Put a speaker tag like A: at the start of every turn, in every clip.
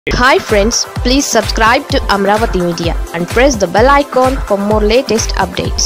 A: Hi friends, please subscribe to Amaravathi Media and press the bell icon for more latest updates.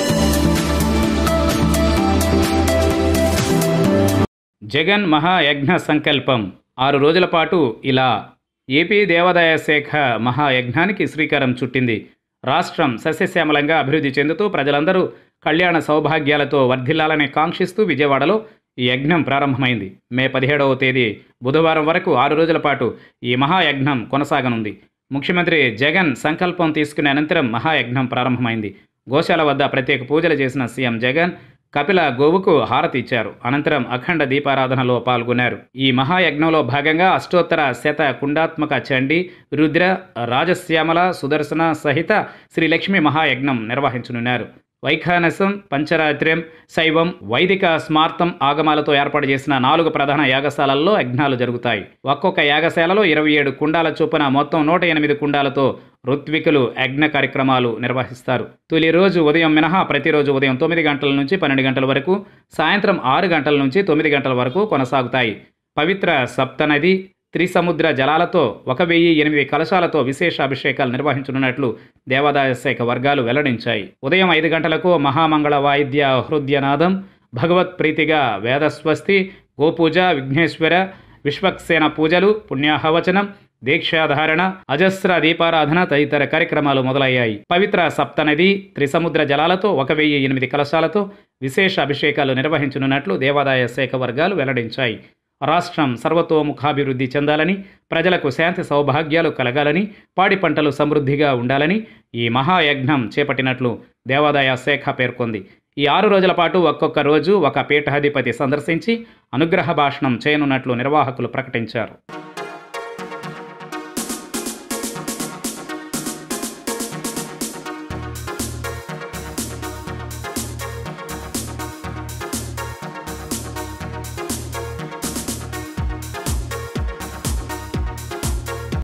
B: Jagan మహాయజ్ఞ సంకల్పం 6 రోజుల పాటు ఇలా AP దేవాదాయ శాఖ మహాయజ్ఞానికి శ్రీకారం చుట్టింది. రాష్ట్రం సస్యశ్యామలంగా అభివృద్ధి చెందుతూ ప్రజలందరూ కళ్యాణ సౌభాగ్యాలతో వర్ధిల్లాలని కాంక్షిస్తూ విజయవాడలో ఈ యజ్ఞం ప్రారంభమైంది. మే 17వ తేదీ బుధవారం వరకు 6 రోజుల పాటు ఈ మహాయజ్ఞం కొనసాగనుంది. ముఖ్యమంత్రి జగన్ సంకల్పం తీసుకునే అనంతరం మహాయజ్ఞం ప్రారంభమైంది. గోశాల వద్ద ప్రత్యేక పూజలు చేసిన సీఎం జగన్ కపిల గోవుకు హారతి ఇచ్చారు. అనంతరం అఖండ దీపారాధనలో పాల్గొన్నారు. ఈ మహాయజ్ఞంలో భాగంగా అష్టోత్తర శత కుండాత్మక చండీ, రుద్ర, రాజశ్యామల, సుదర్శన సహిత శ్రీ లక్ష్మీ మహాయజ్ఞం నిర్వహించనున్నారు. వైఖానసం, పంచరాత్ర్యం, శైవం, వైదిక స్మార్తం ఆగమాలతో ఏర్పాటు చేసిన 4 ప్రధాన యాగశాలల్లో యజ్ఞాలు జరుగుతాయి. ఒక్కొక్క యాగశాలలో 27 కుండాల చొప్పున మొత్తం 108 కుండాలతో ఋత్వికులు యజ్ఞ కార్యక్రమాలు నిర్వహిస్తారు. తొలి రోజు ఉదయం మినహా ప్రతిరోజు ఉదయం 9 గంటల నుంచి 12 గంటల వరకు, సాయంత్రం 6 గంటల నుంచి 9 గంటల వరకు కొనసాగుతాయి. పవిత్ర సప్తనది త్రిసముద్ర జలాలతో 1008 కలశాలతో విశేష అభిషేకాలు నిర్వహించనున్నట్లు దేవాదాయ శాఖ వర్గాలు వెల్లడించాయి. ఉదయం 5 గంటలకు మహామంగళ వాయిద్య హృదయనాదం, భగవత్ ప్రీతిగా వేదస్వస్తి, గోపూజ, విఘ్నేశ్వర, విశ్వక్సేన పూజలు, పుణ్యాహవచనం, దీక్షాధారణ, అజస్ర దీపారాధన తదితర కార్యక్రమాలు మొదలయ్యాయి. పవిత్ర సప్తనది త్రిసముద్ర జలాలతో 1008 కలశాలతో విశేష అభిషేకాలు నిర్వహించనున్నట్లు దేవాదాయ శాఖ వర్గాలు వెల్లడించాయి. రాష్ట్రం సర్వతోముఖాభివృద్ధి చెందాలని, ప్రజలకు శాంతి సౌభాగ్యాలు కలగాలని, పాడి పంటలు సమృద్ధిగా ఉండాలని ఈ మహాయజ్ఞం చేపట్టినట్లు దేవాదాయ శాఖ పేర్కొంది. ఈ 6 రోజుల పాటు ఒక్కొక్క రోజు ఒక పీఠాధిపతి సందర్శించి అనుగ్రహ భాషణం చేయనున్నట్లు నిర్వాహకులు ప్రకటించారు.